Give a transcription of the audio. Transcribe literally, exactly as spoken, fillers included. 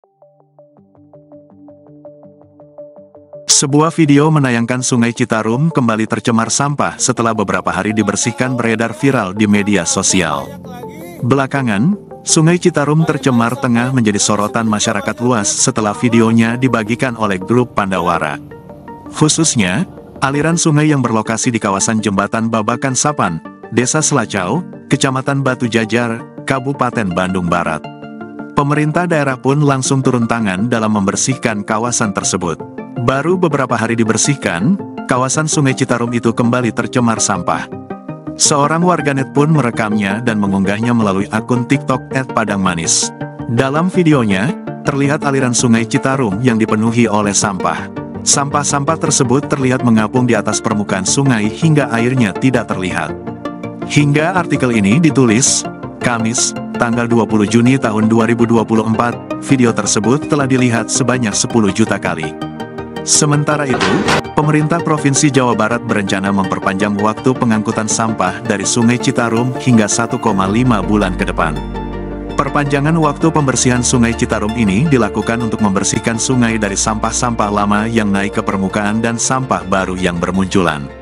Sebuah video menayangkan Sungai Citarum kembali tercemar sampah setelah beberapa hari dibersihkan beredar viral di media sosial. Belakangan, Sungai Citarum tercemar tengah menjadi sorotan masyarakat luas setelah videonya dibagikan oleh grup Pandawara. Khususnya, aliran sungai yang berlokasi di kawasan Jembatan Babakan Sapan, Desa Selacau, Kecamatan Batu Jajar, Kabupaten Bandung Barat. Pemerintah daerah pun langsung turun tangan dalam membersihkan kawasan tersebut. Baru beberapa hari dibersihkan, kawasan Sungai Citarum itu kembali tercemar sampah. Seorang warganet pun merekamnya dan mengunggahnya melalui akun TikTok et padang manis. Dalam videonya, terlihat aliran Sungai Citarum yang dipenuhi oleh sampah. Sampah-sampah tersebut terlihat mengapung di atas permukaan sungai hingga airnya tidak terlihat. Hingga artikel ini ditulis, Kamis, tanggal dua puluh Juni tahun dua ribu dua puluh empat, video tersebut telah dilihat sebanyak sepuluh juta kali. Sementara itu, pemerintah Provinsi Jawa Barat berencana memperpanjang waktu pengangkutan sampah dari Sungai Citarum hingga satu koma lima bulan ke depan. Perpanjangan waktu pembersihan Sungai Citarum ini dilakukan untuk membersihkan sungai dari sampah-sampah lama yang naik ke permukaan dan sampah baru yang bermunculan.